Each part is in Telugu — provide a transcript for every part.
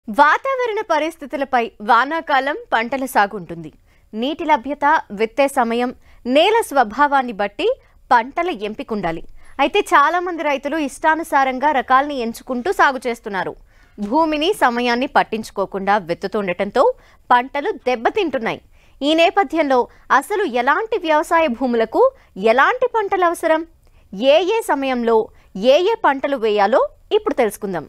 వాతావరణ పరిస్థితులపై వానాకాలం పంటల సాగు ఉంటుంది. నీటి లభ్యత, విత్తే సమయం, నేల స్వభావాన్ని బట్టి పంటల ఎంపిక ఉండాలి. అయితే చాలా మంది రైతులు ఇష్టానుసారంగా రకాల్ని ఎంచుకుంటూ సాగు చేస్తున్నారు. భూమిని, సమయాన్ని పట్టించుకోకుండా విత్తుతుండటంతో పంటలు దెబ్బతింటున్నాయి. ఈ నేపథ్యంలో అసలు ఎలాంటి వ్యవసాయ భూములకు ఎలాంటి పంటలు అవసరం, ఏ సమయంలో ఏ పంటలు వేయాలో ఇప్పుడు తెలుసుకుందాం.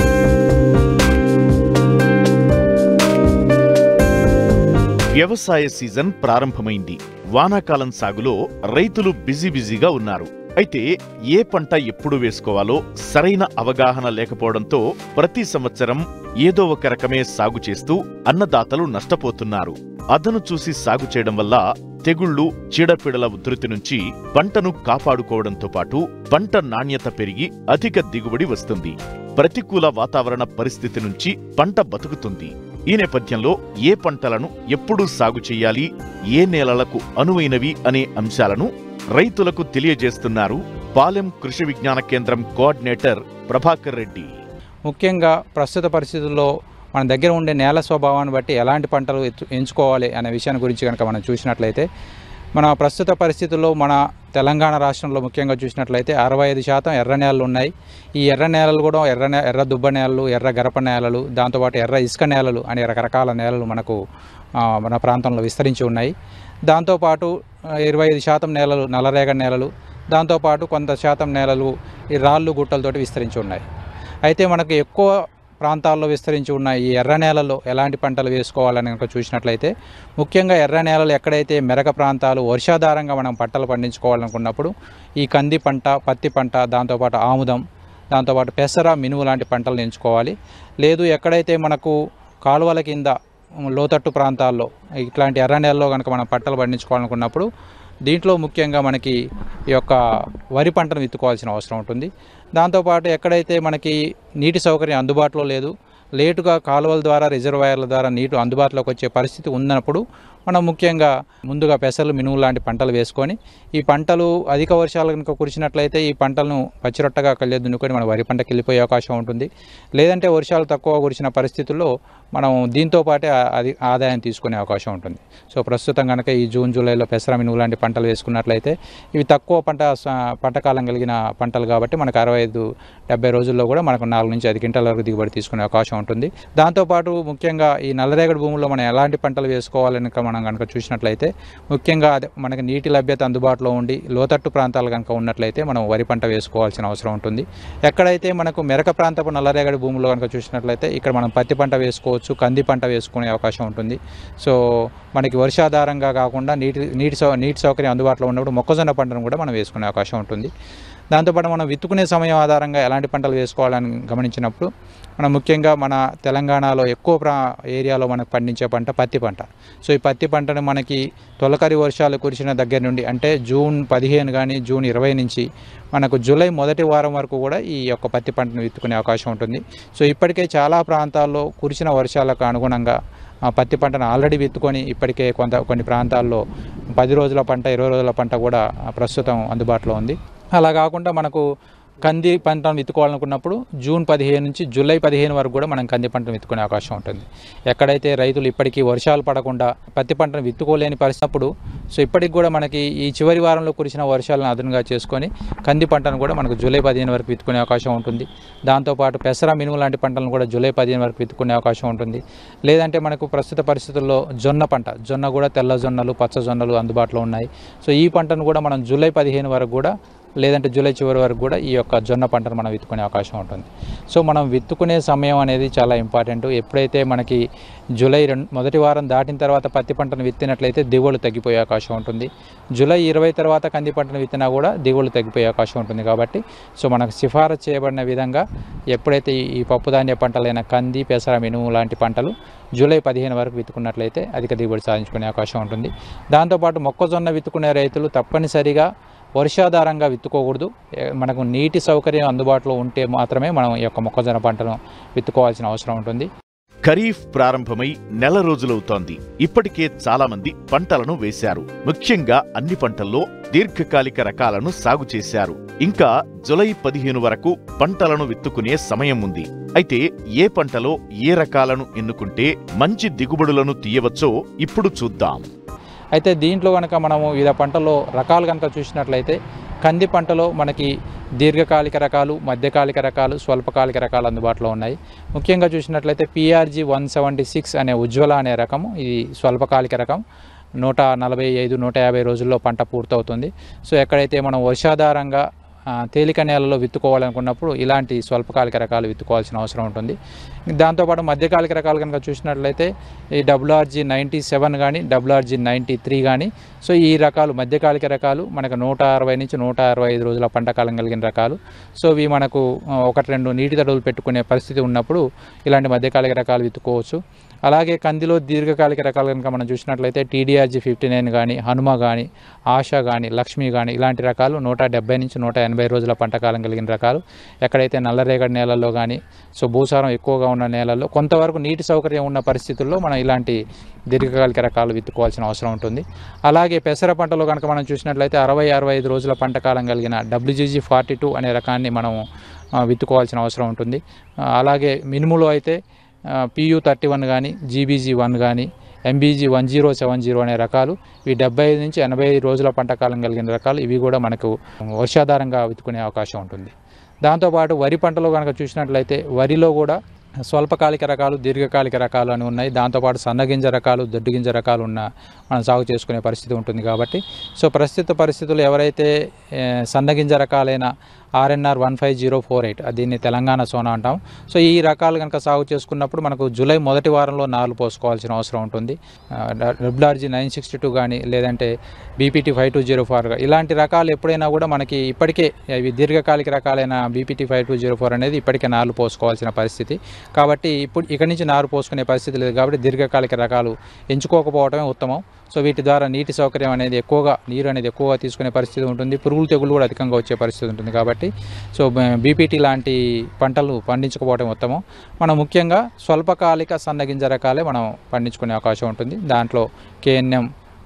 వ్యవసాయ సీజన్ ప్రారంభమైంది. వానాకాలం సాగులో రైతులు బిజీగా ఉన్నారు. అయితే ఏ పంట ఎప్పుడు వేసుకోవాలో సరైన అవగాహన లేకపోవడంతో ప్రతి సంవత్సరం ఏదో ఒక రకమే సాగు చేస్తూ అన్నదాతలు నష్టపోతున్నారు. అదను చూసి సాగు చేయడం వల్ల తెగుళ్లు, చీడపీడల ఉధృతి నుంచి పంటను కాపాడుకోవడంతో పాటు పంట నాణ్యత పెరిగి అధిక దిగుబడి వస్తుంది. ప్రతికూల వాతావరణ పరిస్థితి నుంచి పంట బతుకుతుంది. ఈ నేపథ్యంలో ఏ పంటలను ఎప్పుడు సాగు చేయాలి, ఏ నేలలకు అనువైనవి అనే అంశాలను రైతులకు తెలియజేస్తున్నారు పాలెం కృషి విజ్ఞాన కేంద్రం కోఆర్డినేటర్ ప్రభాకర్ రెడ్డి. ముఖ్యంగా ప్రస్తుత పరిస్థితుల్లో మన దగ్గర ఉండే నేల స్వభావాన్ని బట్టి ఎలాంటి పంటలు ఎంచుకోవాలి అనే విషయాన్ని గురించి కనుక మనం చూసినట్లయితే, మన ప్రస్తుత పరిస్థితుల్లో మన తెలంగాణ రాష్ట్రంలో ముఖ్యంగా చూసినట్లయితే 65% ఎర్ర నేలలు ఉన్నాయి. ఈ ఎర్ర నేలలు కూడా ఎర్ర దుబ్బ నేలలు, ఎర్ర గరప నేలలు, దాంతోపాటు ఎర్ర ఇసుక నేలలు అనే రకరకాల నేలలు మనకు మన ప్రాంతంలో విస్తరించి ఉన్నాయి. దాంతోపాటు 25% నేలలు నల్లరేగడి నేలలు, దాంతోపాటు కొంత శాతం నేలలు ఈ రాళ్ళు గుట్టలతోటి విస్తరించి ఉన్నాయి. అయితే మనకు ఎక్కువ ప్రాంతాల్లో విస్తరించి ఉన్న ఈ ఎర్ర నేలలో ఎలాంటి పంటలు వేసుకోవాలని కనుక చూసినట్లయితే, ముఖ్యంగా ఎర్ర నేలలు ఎక్కడైతే మెరక ప్రాంతాలు వర్షాధారంగా మనం పంటలు పండించుకోవాలనుకున్నప్పుడు ఈ కంది పంట, పత్తి పంట, దాంతోపాటు ఆముదం, దాంతోపాటు పెసర, మినుము లాంటి పంటలను ఎంచుకోవాలి. లేదు ఎక్కడైతే మనకు కాలువల కింద లోతట్టు ప్రాంతాల్లో ఇట్లాంటి ఎర్ర నేలలో కనుక మనం పంటలు పండించుకోవాలనుకున్నప్పుడు దీంట్లో ముఖ్యంగా మనకి ఈ యొక్క వరి పంటను విత్తుకోవాల్సిన అవసరం ఉంటుంది. దాంతోపాటు ఎక్కడైతే మనకి నీటి సౌకర్యం అందుబాటులో లేదు, లేటుగా కాలువల ద్వారా, రిజర్వాయర్ల ద్వారా నీరు అందుబాటులోకి వచ్చే పరిస్థితి ఉన్నప్పుడు మనం ముఖ్యంగా ముందుగా పెసలు, మినుము లాంటి పంటలు వేసుకొని, ఈ పంటలు అధిక వర్షాలు కనుక కురిసినట్లయితే ఈ పంటలను పచ్చిరొట్టగా కళ్ళే దున్నుకొని మనం వరి పంటకి వెళ్ళిపోయే అవకాశం ఉంటుంది. లేదంటే వర్షాలు తక్కువ కురిసిన పరిస్థితుల్లో మనం దీంతో పాటే ఆదాయం తీసుకునే అవకాశం ఉంటుంది. సో ప్రస్తుతం కనుక ఈ జూన్, జూలైలో పెసర, మినుము లాంటి పంటలు వేసుకున్నట్లయితే ఇవి తక్కువ పంటకాలం కలిగిన పంటలు కాబట్టి మనకు 65-70 రోజుల్లో కూడా మనకు 4 నుంచి 5 క్వింటాల వరకు దిగుబడి తీసుకునే అవకాశం ఉంటుంది. దాంతోపాటు ముఖ్యంగా ఈ నల్లరేగడి భూముల్లో మనం ఎలాంటి పంటలు వేసుకోవాలని మనం కనుక చూసినట్లయితే, ముఖ్యంగా మనకి నీటి లభ్యత అందుబాటులో ఉండి లోతట్టు ప్రాంతాలు కనుక ఉన్నట్లయితే మనం వరి పంట వేసుకోవాల్సిన అవసరం ఉంటుంది. ఎక్కడైతే మనకు మెరక ప్రాంతపు నల్లరేగడి భూముల్లో కనుక చూసినట్లయితే ఇక్కడ మనం పత్తి పంట వేసుకోవచ్చు, కంది పంట వేసుకునే అవకాశం ఉంటుంది. సో మనకి వర్షాధారంగా కాకుండా నీటి సౌకర్యం అందుబాటులో ఉన్నప్పుడు మొక్కజొన్న పంటను కూడా మనం వేసుకునే అవకాశం ఉంటుంది. దాంతోపాటు మనం విత్తుకునే సమయం ఆధారంగా ఎలాంటి పంటలు వేసుకోవాలని గమనించినప్పుడు మనం ముఖ్యంగా మన తెలంగాణలో ఎక్కువ ఏరియాలో మనకు పండించే పంట పత్తి పంట. సో ఈ పత్తి పంటను మనకి తొలకరి వర్షాలు కురిసిన దగ్గర నుండి, అంటే జూన్ 15 కానీ జూన్ 20 నుంచి మనకు జూలై మొదటి వారం వరకు కూడా ఈ యొక్క పత్తి పంటను విత్తుకునే అవకాశం ఉంటుంది. సో ఇప్పటికే చాలా ప్రాంతాల్లో కురిసిన వర్షాలకు అనుగుణంగా పత్తి పంటను ఆల్రెడీ విత్తుకొని ఇప్పటికే కొన్ని ప్రాంతాల్లో 10 రోజుల పంట, 20 రోజుల పంట కూడా ప్రస్తుతం అందుబాటులో ఉంది. అలా కాకుండా మనకు కంది పంటను విత్తుకోవాలనుకున్నప్పుడు జూన్ 15 నుంచి జూలై 15 వరకు కూడా మనం కంది పంటను విత్తుకునే అవకాశం ఉంటుంది. ఎక్కడైతే రైతులు ఇప్పటికీ వర్షాలు పడకుండా పత్తి పంటను విత్తుకోలేని పరిస్థితుప్పుడు, సో ఇప్పటికి కూడా మనకి ఈ చివరి వారంలో కురిసిన వర్షాలను అదనంగా చేసుకొని కంది పంటను కూడా మనకు జూలై 15 వరకు విత్తుకునే అవకాశం ఉంటుంది. దాంతోపాటు పెసర, మినుము లాంటి పంటలను కూడా జూలై 15 వరకు విత్తుకునే అవకాశం ఉంటుంది. లేదంటే మనకు ప్రస్తుత పరిస్థితుల్లో జొన్న కూడా తెల్ల జొన్నలు, పచ్చ జొన్నలు అందుబాటులో ఉన్నాయి. సో ఈ పంటను కూడా మనం జూలై 15 వరకు కూడా, లేదంటే జూలై చివరి వరకు కూడా ఈ యొక్క జొన్న పంటను మనం విత్తుకునే అవకాశం ఉంటుంది. సో మనం విత్తుకునే సమయం అనేది చాలా ఇంపార్టెంట్. ఎప్పుడైతే మనకి జూలై మొదటి వారం దాటిన తర్వాత పత్తి పంటను విత్తినట్లయితే దిగుబడులు తగ్గిపోయే అవకాశం ఉంటుంది. జూలై 20 తర్వాత కంది పంటను విత్తినా కూడా దిగుబడులు తగ్గిపోయే అవకాశం ఉంటుంది. కాబట్టి సో మనకు సిఫారసు చేయబడిన విధంగా ఎప్పుడైతే ఈ పప్పుధాన్య పంటలైన కంది, పెసర, మినుము లాంటి పంటలు జూలై 15 వరకు విత్తుకున్నట్లయితే అధిక దిగుబడి సాధించుకునే అవకాశం ఉంటుంది. దాంతోపాటు మొక్కజొన్న విత్తుకునే రైతులు తప్పనిసరిగా వర్షాధారంగా విత్తుకోకూడదు. మనకు నీటి సౌకర్యం అందుబాటులో ఉంటే మాత్రమే మనం ఈ యొక్క మొక్కజొన్న పంటను విత్తుకోవాల్సిన అవసరం ఉంటుంది. ఖరీఫ్ ప్రారంభమై నెల రోజులవుతోంది. ఇప్పటికే చాలా మంది పంటలను వేశారు. ముఖ్యంగా అన్ని పంటల్లో దీర్ఘకాలిక రకాలను సాగు చేశారు. ఇంకా జూలై 15 వరకు పంటలను విత్తుకునే సమయం ఉంది. అయితే ఏ పంటలో ఏ రకాలను ఎన్నుకుంటే మంచి దిగుబడులను తీయవచ్చో ఇప్పుడు చూద్దాం. అయితే దీంట్లో కనుక మనము వివిధ పంటల్లో రకాలు కనుక చూసినట్లయితే కంది పంటలో మనకి దీర్ఘకాలిక రకాలు, మధ్యకాలిక రకాలు, స్వల్పకాలిక రకాలు అందుబాటులో ఉన్నాయి. ముఖ్యంగా చూసినట్లయితే PRG 176 అనే ఉజ్వల అనే రకము, ఇది స్వల్పకాలిక రకం. 145-150 రోజుల్లో పంట పూర్తవుతుంది. సో ఎక్కడైతే మనం వర్షాధారంగా తేలిక నేలలో విత్తుకోవాలనుకున్నప్పుడు ఇలాంటి స్వల్పకాలిక రకాలు విత్తుకోవాల్సిన అవసరం ఉంటుంది. దాంతోపాటు మధ్యకాలిక రకాలు కనుక చూసినట్లయితే ఈ WRG 97 కానీ WRG 93 కానీ, సో ఈ రకాలు మధ్యకాలిక రకాలు మనకు 160 నుంచి 165 రోజుల పంట కాలం కలిగిన రకాలు. సో ఇవి మనకు 1-2 నీటి తడువులు పెట్టుకునే పరిస్థితి ఉన్నప్పుడు ఇలాంటి మధ్యకాలిక రకాలు విత్తుకోవచ్చు. అలాగే కందిలో దీర్ఘకాలిక రకాలు కనుక మనం చూసినట్లయితే TDRG 59 కానీ, హనుమ కానీ, ఆశ కానీ, లక్ష్మి కానీ ఇలాంటి రకాలు 170 నుంచి 180 రోజుల పంట కాలం కలిగిన రకాలు. ఎక్కడైతే నల్లరేగడి నేలల్లో కానీ, సో భూసారం ఎక్కువగా ఉన్న నేలల్లో, కొంతవరకు నీటి సౌకర్యం ఉన్న పరిస్థితుల్లో మనం ఇలాంటి దీర్ఘకాలిక రకాలు విత్తుకోవాల్సిన అవసరం ఉంటుంది. అలాగే పెసర పంటలో కనుక మనం చూసినట్లయితే 60-65 రోజుల పంట కాలం కలిగిన WGG 42 అనే రకాన్ని మనం విత్తుకోవాల్సిన అవసరం ఉంటుంది. అలాగే మినుములో అయితే PU 31 కానీ, GBG 1 కానీ, MBG 1070 అనే రకాలు, ఇవి 75 నుంచి 85 రోజుల పంట కాలం కలిగిన రకాలు. ఇవి కూడా మనకు వర్షాధారంగా విత్తుకునే అవకాశం ఉంటుంది. దాంతోపాటు వరి పంటలో కనుక చూసినట్లయితే వరిలో కూడా స్వల్పకాలిక రకాలు, దీర్ఘకాలిక రకాలు అని ఉన్నాయి. దాంతోపాటు సన్నగింజ రకాలు, దొడ్డుగింజ రకాలు మనం సాగు చేసుకునే పరిస్థితి ఉంటుంది. కాబట్టి సో ప్రస్తుత పరిస్థితుల్లో ఎవరైతే సన్నగింజ రకాలైన RNR 15048, దీన్ని తెలంగాణ సోనా అంటాం. సో ఈ రకాలు కనుక సాగు చేసుకున్నప్పుడు మనకు జూలై మొదటి వారంలో నారు పోసుకోవాల్సిన అవసరం ఉంటుంది. WRG 962 కానీ, లేదంటే BPT 5204 ఇలాంటి రకాలు ఎప్పుడైనా కూడా మనకి ఇప్పటికే ఇవి దీర్ఘకాలిక రకాలైన BPT 5204 అనేది ఇప్పటికే నారు పోసుకోవాల్సిన పరిస్థితి. కాబట్టి ఇక్కడి నుంచి నారు పోసుకునే పరిస్థితి లేదు. కాబట్టి దీర్ఘకాలిక రకాలు ఎంచుకోకపోవడమే ఉత్తమం. సో వీటి ద్వారా నీటి సౌకర్యం అనేది నీరు అనేది ఎక్కువగా తీసుకునే పరిస్థితి ఉంటుంది. పురుగులు తెగులు కూడా అధికంగా వచ్చే పరిస్థితి ఉంటుంది. కాబట్టి సో BPT లాంటి పంటలు పండించకపోవడం ఉత్తమం. మనం ముఖ్యంగా స్వల్పకాలిక సన్నగింజ రకాలే మనం పండించుకునే అవకాశం ఉంటుంది. దాంట్లో KNM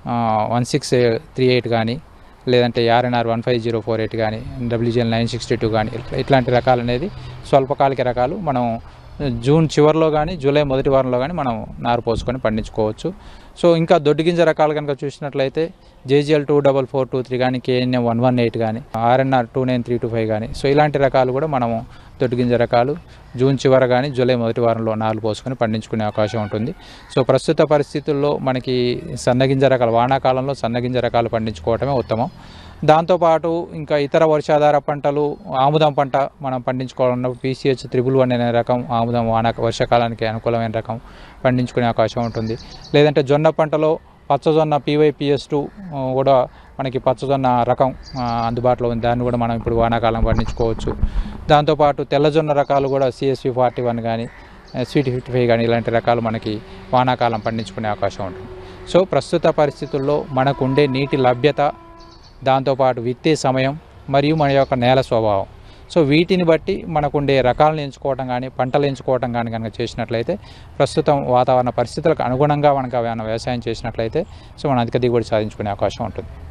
1638 కానీ, లేదంటే RNR 15048 కానీ, WGL 962 కానీ ఇట్లాంటి రకాలు అనేది స్వల్పకాలిక రకాలు మనం జూన్ చివరిలో కానీ, జూలై మొదటి వారంలో కానీ మనం నారు పోసుకొని పండించుకోవచ్చు. సో ఇంకా దొడ్డుగింజ రకాలు కనుక చూసినట్లయితే JGL 24423 కానీ, KNM 118 కానీ, RNR 29325 కానీ, సో ఇలాంటి రకాలు కూడా మనము దొడ్డుగింజ రకాలు జూన్ చివరి కానీ, జూలై మొదటి వారంలో నారు పోసుకొని పండించుకునే అవకాశం ఉంటుంది. సో ప్రస్తుత పరిస్థితుల్లో మనకి సన్నగింజ రకాలు, వానాకాలంలో సన్నగింజ రకాలు పండించుకోవటమే ఉత్తమం. దాంతోపాటు ఇంకా ఇతర వర్షాధార పంటలు, ఆముదం పంట మనం పండించుకోవాలన్నప్పుడు PCH 111 అనే రకం ఆముదం వర్షాకాలానికి అనుకూలమైన రకం పండించుకునే అవకాశం ఉంటుంది. లేదంటే జొన్న పంటలో పచ్చజొన్న PYPS2 కూడా మనకి పచ్చజొన్న రకం అందుబాటులో ఉంది. దాన్ని కూడా మనం ఇప్పుడు వానాకాలం పండించుకోవచ్చు. దాంతోపాటు తెల్లజొన్న రకాలు కూడా CSV 41 కానీ, Sweet 55 కానీ ఇలాంటి రకాలు మనకి వానాకాలం పండించుకునే అవకాశం ఉంటుంది. సో ప్రస్తుత పరిస్థితుల్లో మనకు ఉండే నీటి లభ్యత, దాంతోపాటు విత్తే సమయం మరియు మన యొక్క నేల స్వభావం, సో వీటిని బట్టి మనకుండే రకాలను ఎంచుకోవటం కానీ, పంటలు ఎంచుకోవటం కానీ కనుక చేసినట్లయితే, ప్రస్తుతం వాతావరణ పరిస్థితులకు అనుగుణంగా మనకు వ్యవసాయం చేసినట్లయితే సో మనం అధిక దిగుబడి సాధించుకునే అవకాశం ఉంటుంది.